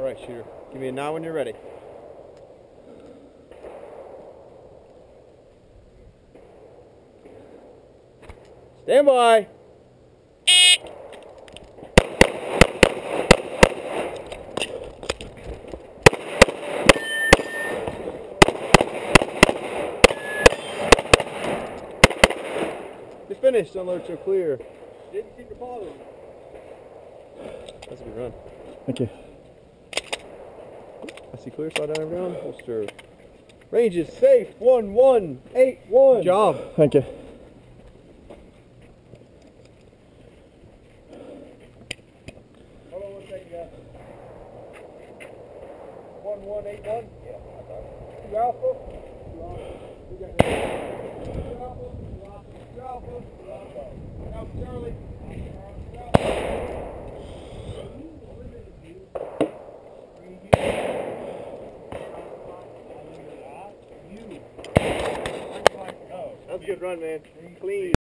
right, shooter. Give me a nod when you're ready. Stand by. You're finished. Alerts are clear. Didn't seem to bother him. That's a good run. Thank you. I see clear. Slide down every down. Holster. Range is safe. 1181. Good job. Thank you. Hold on 1 second, guys. 1181? Yeah, I thought. 2 alpha? 2 alpha. We got 2 alpha. 2 alpha. 2 alpha. 2 alpha. Alpha Charlie. Alpha Charlie. That was a good run, man. Clean.